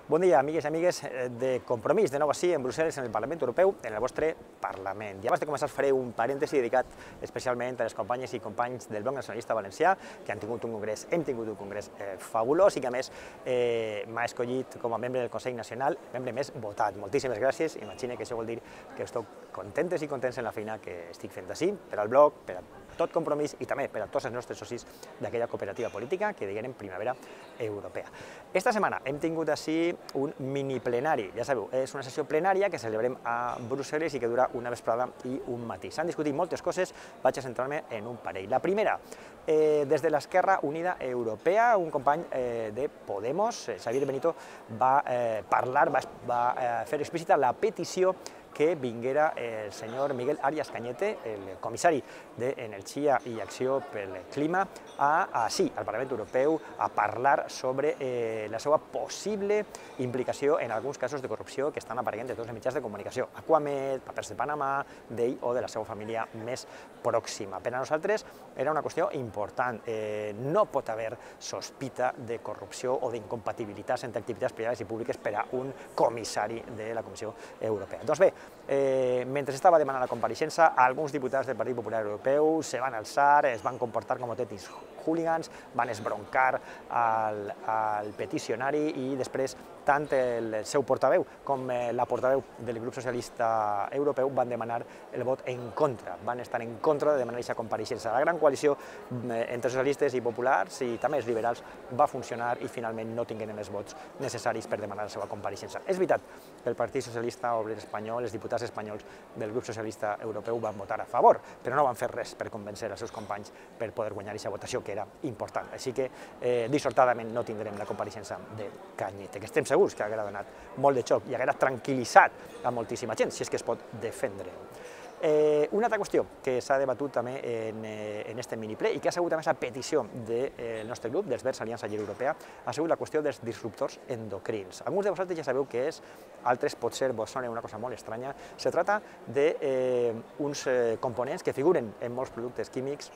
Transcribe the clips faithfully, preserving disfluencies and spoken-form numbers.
Bon dia, amigues i amigues de Compromís, de nou així en Brussel·les, en el Parlament Europeu, en el vostre Parlament. I abans de començar faré un parèntesi dedicat especialment a les companyes i companys del Bloc Nacionalista Valencià, que han tingut un congrés, hem tingut un congrés eh, fabulós i que a més eh, m'ha escollit com a membre del Consell Nacional, membre més votat. Moltíssimes gràcies, imagine que això vol dir que estou contentes i contents en la feina que estic fent així, per al Bloc, per a tot Compromís i també per a tots els nostres socis d'aquella cooperativa política que diguem Primavera Europea. Esta setmana hem tingut així un mini plenari, ja sabeu, és una sessió plenària que celebrem a Brussel·les i que dura una vesprada i un matí. S'han discutit moltes coses, vaig a centrar-me en un parell. La primera, eh, des de l'Esquerra Unida Europea, un company eh, de Podemos, Xavier Benito, va eh, parlar, va, va eh, fer explícita la petició que vinguera el senyor Miguel Arias Cañete, el comissari d'Energia i Acció pel Clima, a, a sí, al Parlament Europeu a parlar sobre eh, la seva possible implicació en alguns casos de corrupció que estan apareixent de tots els mitjans de comunicació, Aquamed, papers de Panamà, d'ell o de la seva família més pròxima. Per a nosaltres era una qüestió important. Eh, no pot haver sospita de corrupció o d'incompatibilitats entre activitats privades i públiques per a un comissari de la Comissió Europea. Doncs bé, Eh, mentre estava demanant la compareixença, alguns diputats del Partit Popular Europeu se van alçar, es van comportar com autèntics hooligans, van esbroncar al, al peticionari i després tant el seu portaveu com la portaveu del grup socialista europeu van demanar el vot en contra, van estar en contra de demanar aquesta compareixença. La gran coalició entre socialistes i populars i també els liberals va funcionar i finalment no tingueren els vots necessaris per demanar la seva compareixença. És veritat que el Partit Socialista Obrer Espanyol, els diputats espanyols del grup socialista europeu van votar a favor, però no van fer res per convèncer els seus companys per poder guanyar aquesta votació, que era important. Així que, eh, dissortadament, no tindrem la compareixença de Cañete, que estem segurs que haguera donat molt de xoc i haguera tranquil·litzat a moltíssima gent, si és que es pot defendre. Eh, una altra qüestió que s'ha debatut també en, eh, en este miniple i que ha sigut a més a petició del de, eh, nostre grup, dels Verds Aliança Lliure Europea, ha sigut la qüestió dels disruptors endocrins. Alguns de vosaltres ja sabeu què és, altres potser vos sona una cosa molt estranya. Se trata d'uns eh, components que figuren en molts productes químics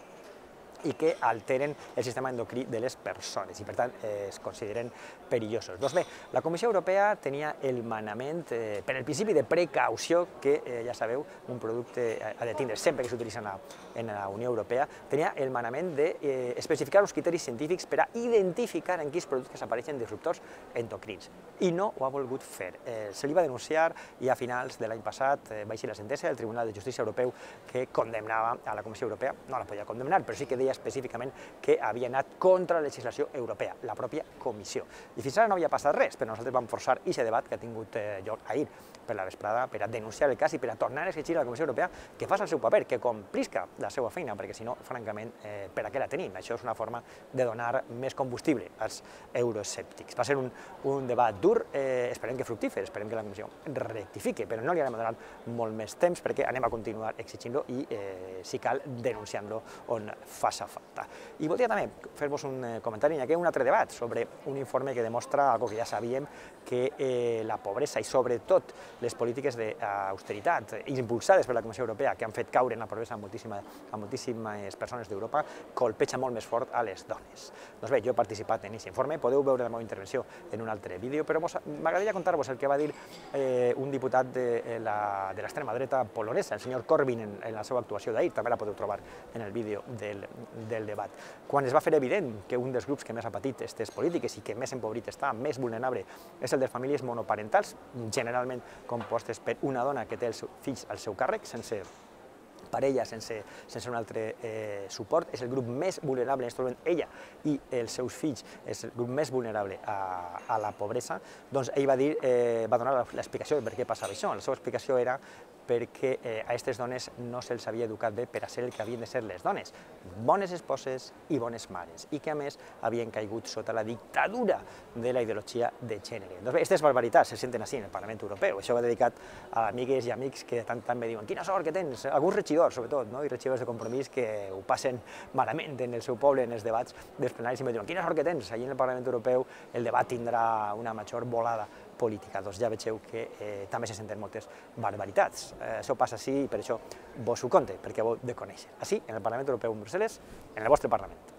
i que alteren el sistema endocrí de les persones i, per tant, eh, es consideren perillosos. Doncs bé, la Comissió Europea tenia el manament, eh, per el principi de precaució, que eh, ja sabeu, un producte ha de tindre sempre que s'utilitza en, en la Unió Europea, tenia el manament d'especificar eh, uns criteris científics per a identificar en quins productes apareixen disruptors endocrins. I no ho ha volgut fer. Eh, se li va denunciar i a finals de l'any passat eh, va eixir la sentència del Tribunal de Justícia Europeu que condemnava a la Comissió Europea, no la podia condemnar, però sí que deia específicament que havia anat contra la legislació europea, la pròpia Comissió. I fins ara no havia passat res, però nosaltres vam forçar aquest debat que ha tingut lloc ahir per la vesprada per a denunciar el cas i per a tornar a exigir a la Comissió Europea que faci el seu paper, que complisca la seva feina, perquè si no, francament, eh, per a què la tenim? Això és una forma de donar més combustible als euroescèptics. Va ser un, un debat dur, eh, esperem que fructífer, esperem que la Comissió rectifique, però no li hem donat molt més temps perquè anem a continuar exigint-lo i, eh, si cal, denunciant-lo on faci falta. I voldria també fer-vos un comentari, hi ha un altre debat sobre un informe que demostra algo que ja sabíem, que eh, la pobresa i sobretot les polítiques d'austeritat impulsades per la Comissió Europea, que han fet caure en la pobresa a moltíssimes, a moltíssimes persones d'Europa, colpeja molt més fort a les dones. Doncs bé, jo he participat en aquest informe, podeu veure la meva intervenció en un altre vídeo, però m'agradaria contar-vos el que va dir eh, un diputat de l'extrema dreta polonesa, el senyor Corbyn, en, en la seva actuació d'ahir, també la podeu trobar en el vídeo del, del debat. Quan es va fer evident que un dels grups que més ha patit aquestes polítiques i que més empobrit està, més vulnerable, és el de famílies monoparentals, generalment compostes per una dona que té els fills al seu càrrec, sense parella, sense, sense un altre eh, suport, és el grup més vulnerable, en aquest moment ella i els seus fills és el grup més vulnerable a, a la pobresa, doncs ell va dir, eh, va donar l'explicació de per què passava això. La seva explicació era perquè eh, a aquestes dones no se'ls havia educat bé per a ser el que havien de ser les dones, bones esposes i bones mares, i que a més havien caigut sota la dictadura de la ideologia de gènere. Doncs bé, aquestes barbaritats se senten així en el Parlament Europeu. Això va dedicat a amigues i amics que tant tant me diuen quina sort que tens, alguns regidors sobretot, no? I regidors de Compromís que ho passen malament en el seu poble, en els debats dels plenaris, i me diuen quina sort que tens, allà en el Parlament Europeu el debat tindrà una major volada política. Doncs ja vegeu que eh, també se senten moltes barbaritats. Eh, això passa així i per això vos ho conte, perquè ho heu de conèixer. Així, en el Parlament Europeu en Brussel·les, en el vostre Parlament.